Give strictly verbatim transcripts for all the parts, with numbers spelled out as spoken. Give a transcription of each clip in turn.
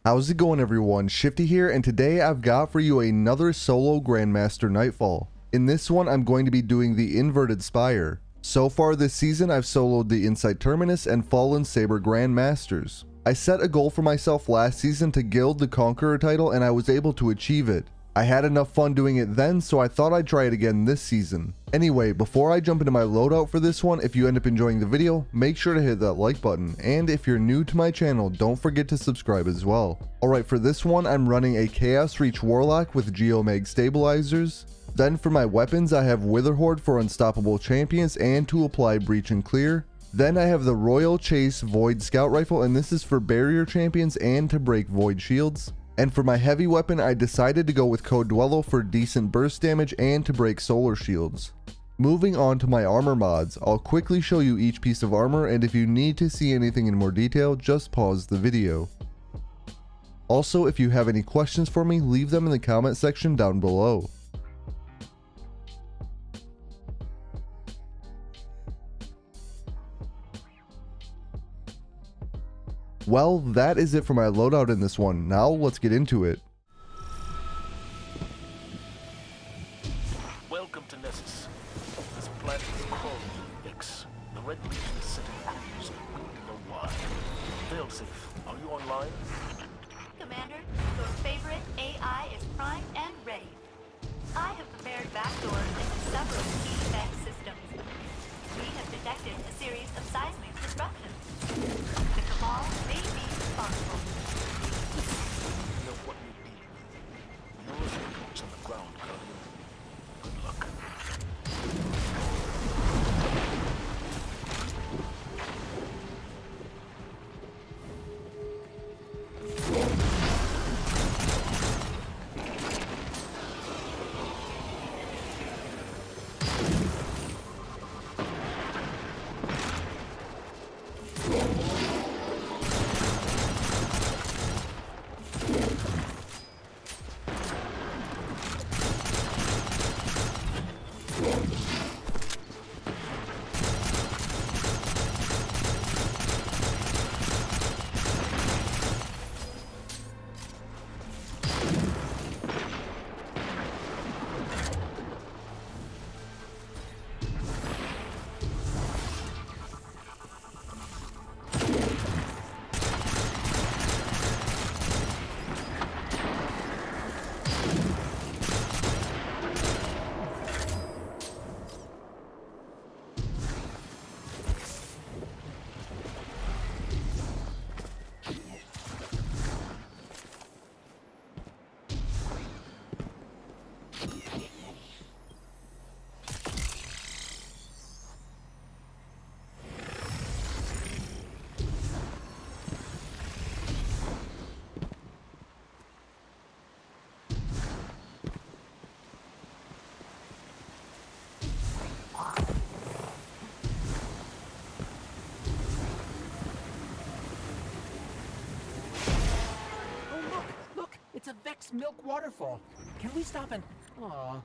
How's it going, everyone? Shifty here, and today I've got for you another solo Grandmaster Nightfall. In this one, I'm going to be doing the Inverted Spire. So far this season, I've soloed the Insight Terminus and Fallen Saber Grandmasters. I set a goal for myself last season to gild the Conqueror title, and I was able to achieve it. I had enough fun doing it then, so I thought I'd try it again this season. Anyway, before I jump into my loadout for this one, if you end up enjoying the video, make sure to hit that like button, and if you're new to my channel, don't forget to subscribe as well. Alright, for this one, I'm running a Chaos Reach Warlock with Geomag Stabilizers. Then for my weapons, I have Witherhoard for Unstoppable Champions and to apply Breach and Clear. Then I have the Royal Chase Void Scout Rifle, and this is for Barrier Champions and to break Void Shields. And for my heavy weapon, I decided to go with Code Dwello for decent burst damage and to break solar shields. Moving on to my armor mods, I'll quickly show you each piece of armor, and if you need to see anything in more detail, just pause the video. Also, if you have any questions for me, leave them in the comment section down below. Well, that is it for my loadout in this one. Now let's get into it. Welcome to Nessus. This planet is called X. The Red Legion is sending crews, and we need to know why. Failsafe, are you online? Commander, your favorite A I is primed and ready. I have prepared backdoors into several key defense systems. We have detected a series of seismic disruptions. The Cabal may be responsible. You know what you need. Yours are boots on the ground, Colonel. Good luck. It's a Vex Milk waterfall. Can we stop and... Aww.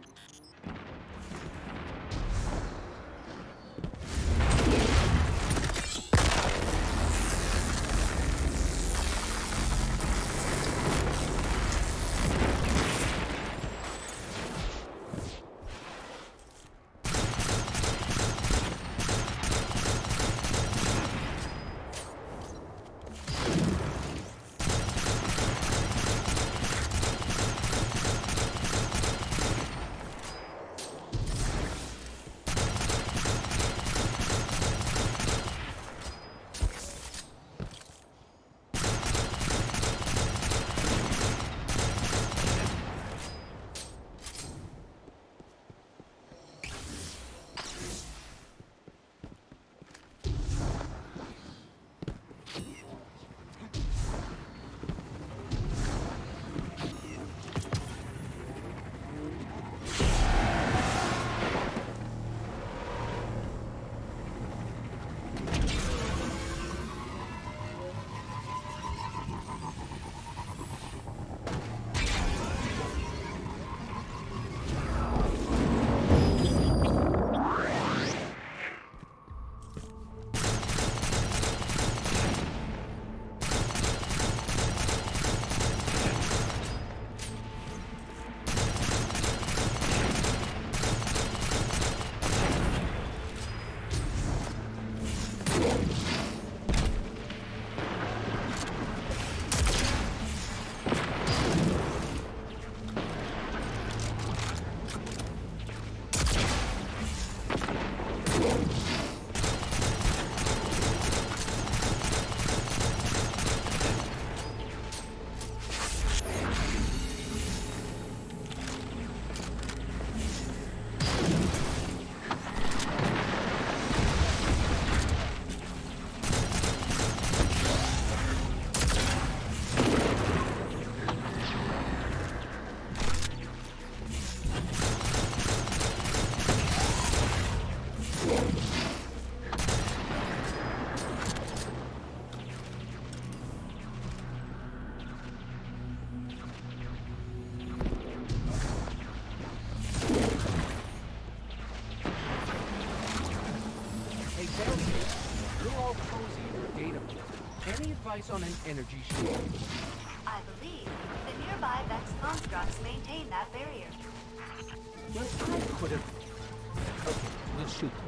advice on an energy shield? I believe the nearby Vex constructs maintain that barrier. Well, I could have... Okay, we'll shoot them.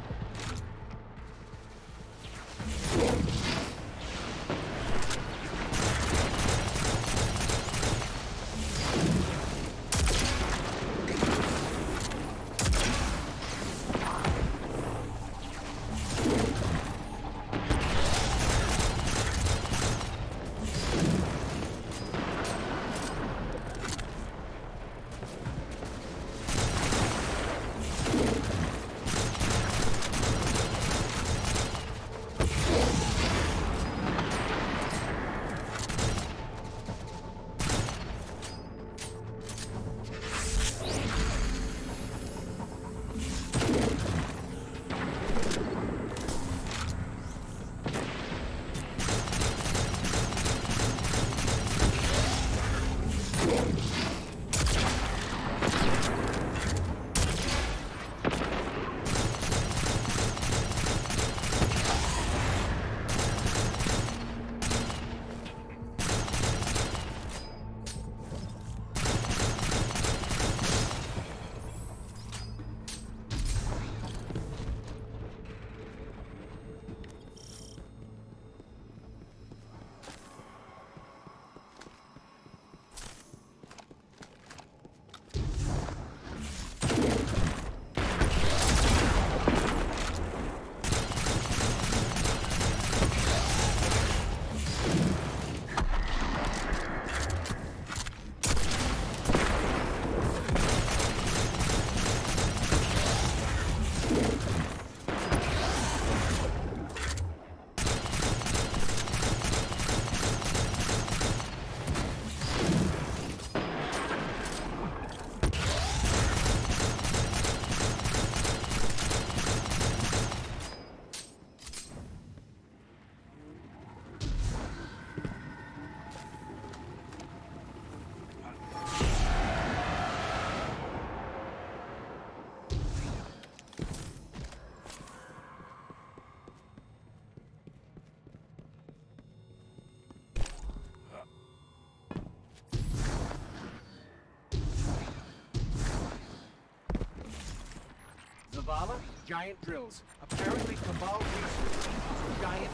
Zavala, giant drills. Apparently Cabal research uses giant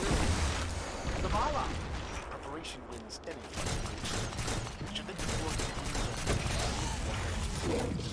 drills. Zavala! Preparation wins any fight. Should they deploy the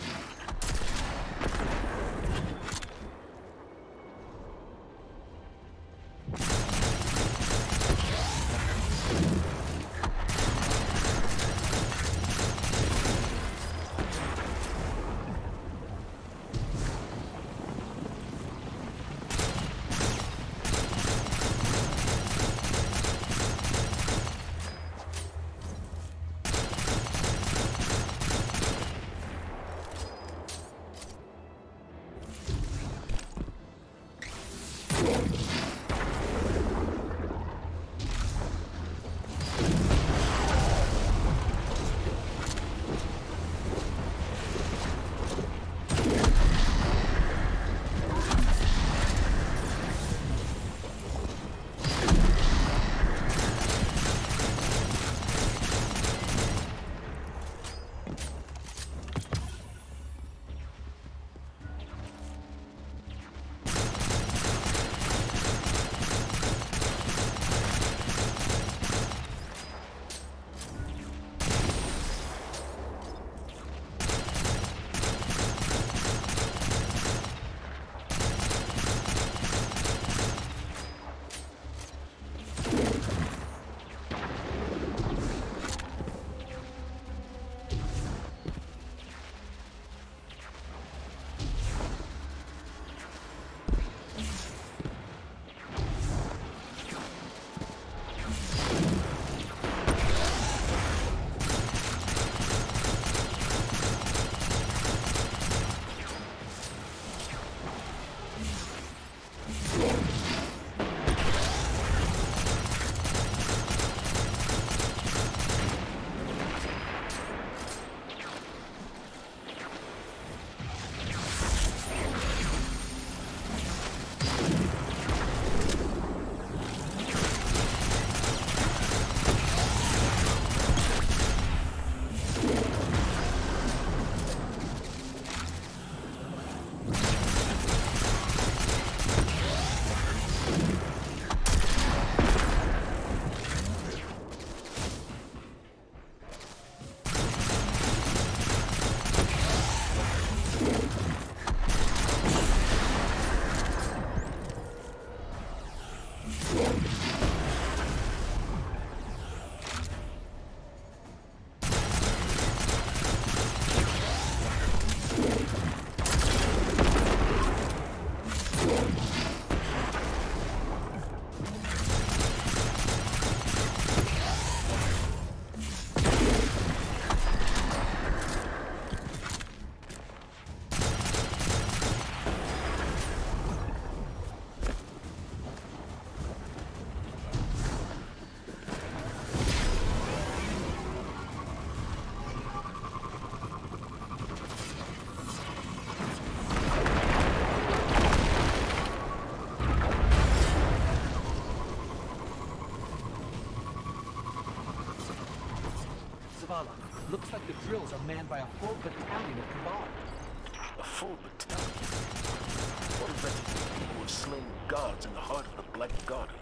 Zavala. Looks like the drills are manned by a full battalion of Cabal. A full battalion? What a regiment who have slain guards in the heart of the Black Garden.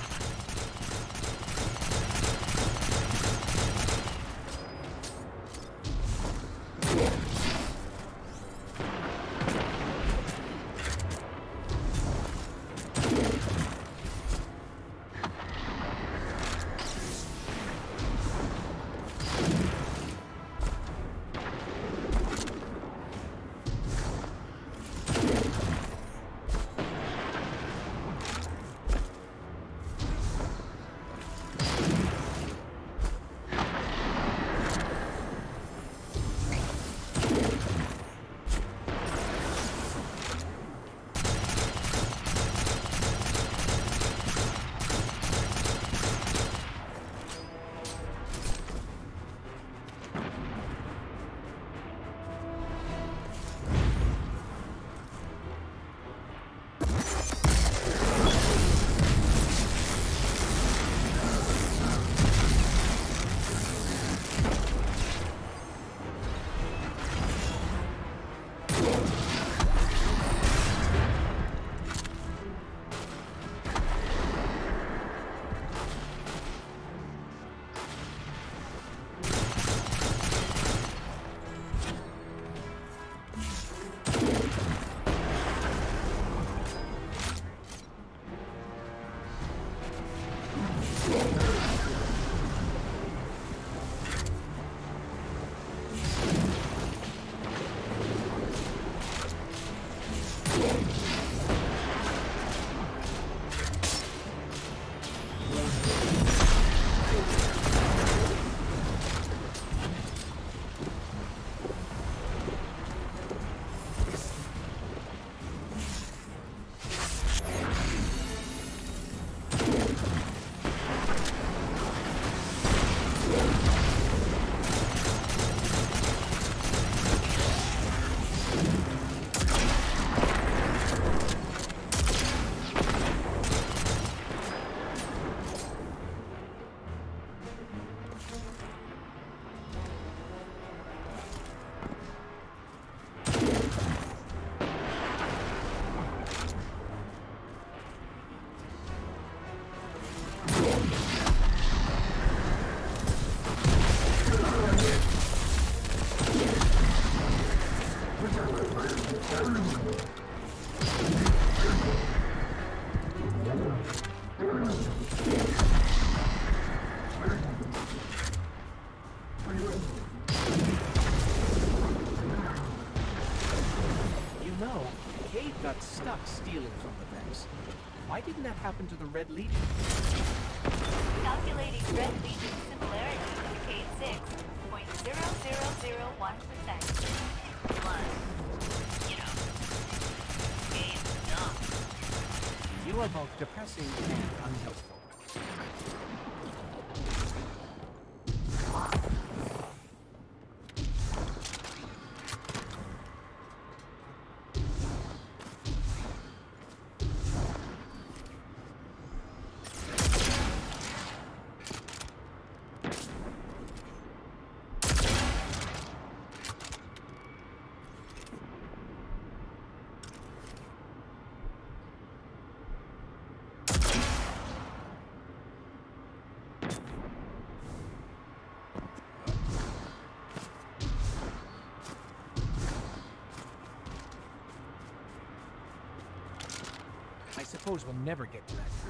got stuck stealing from the Vex. Why didn't that happen to the Red Legion? Calculating Red Legion similarity indicates six point zero zero zero one percent. Plus, you know, game's dumb. You are both depressing and unhelpful. I suppose we'll never get to that point.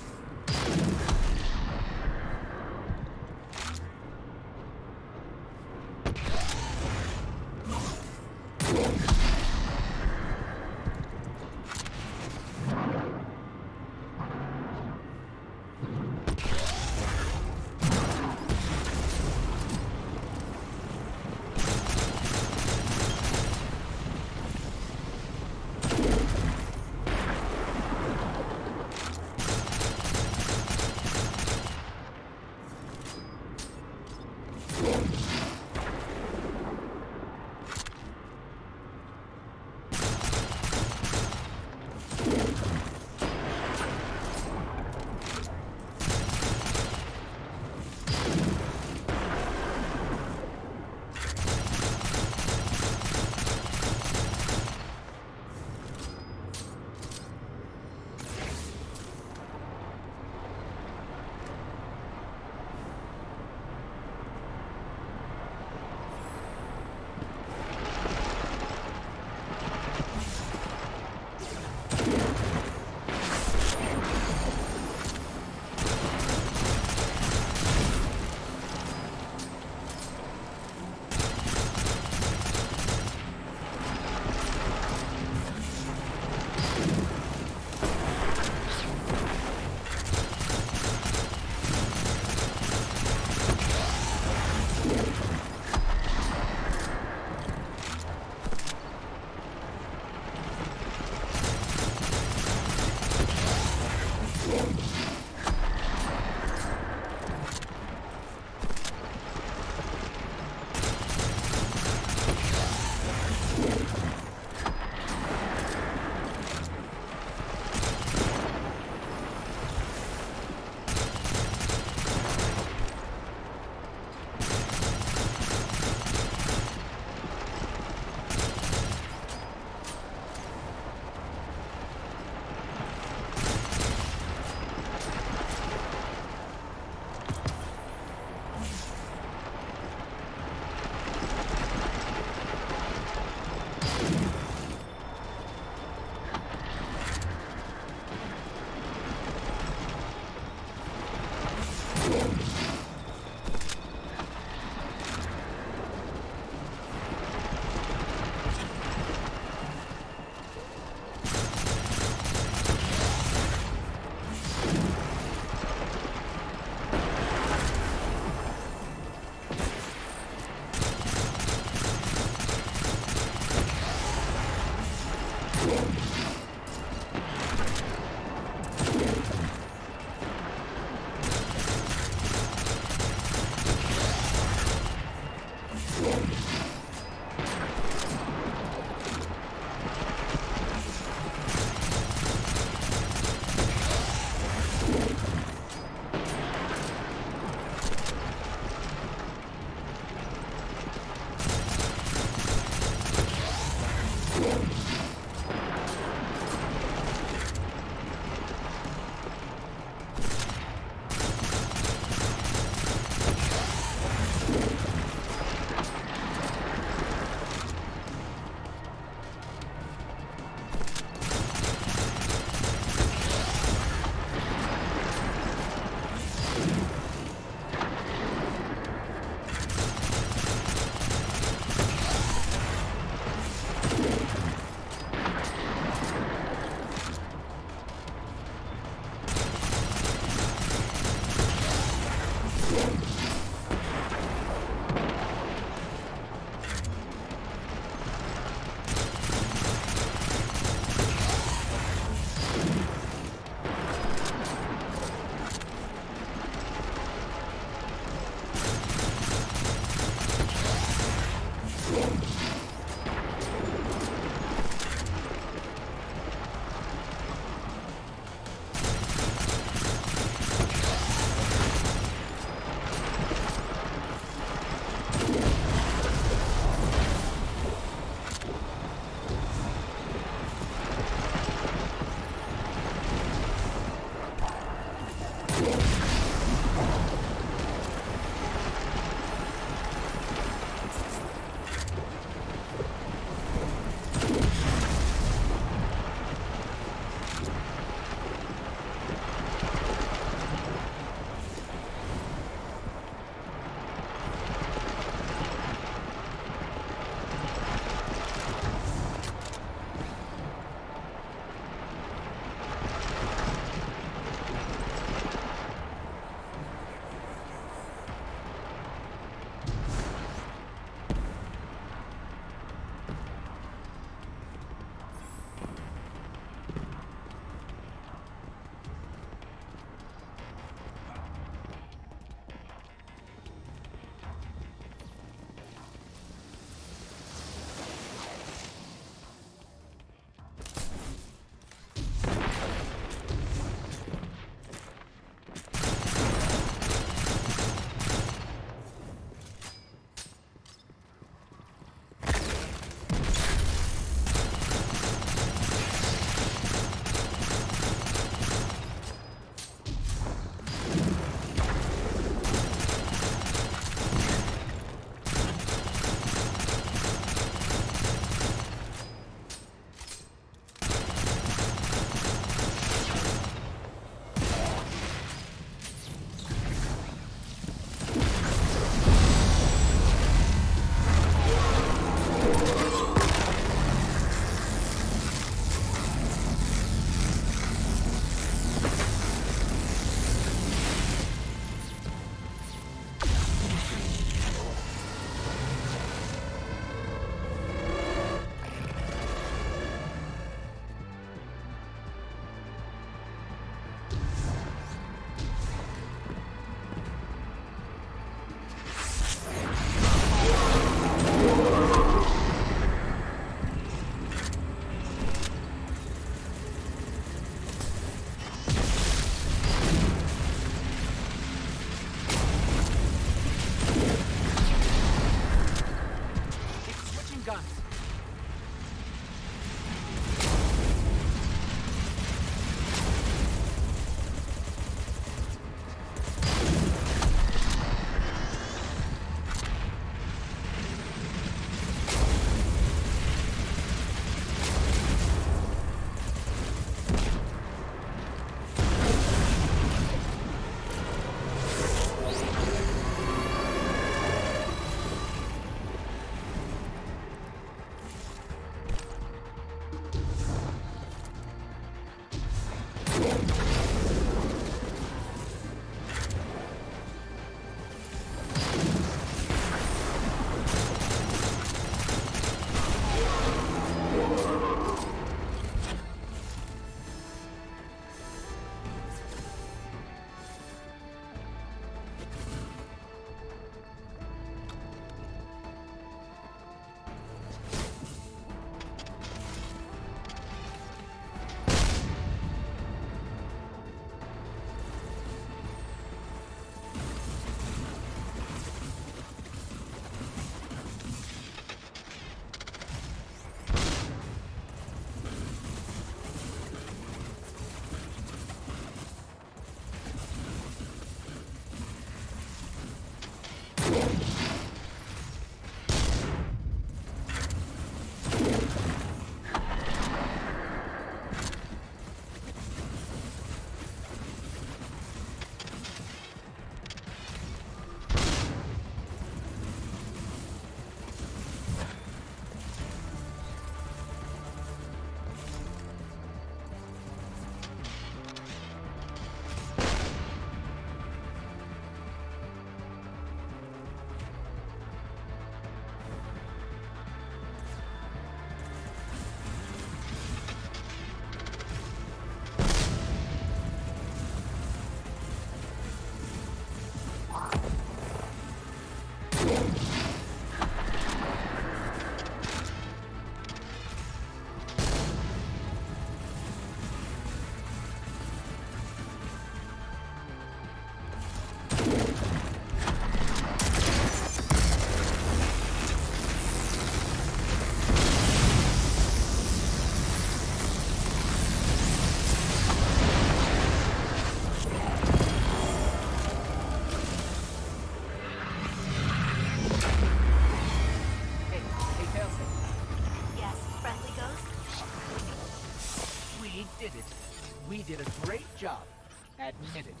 We did a great job. Admit it.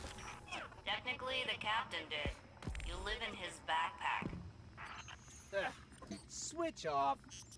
Technically, the captain did. You live in his backpack. Ugh. Switch off.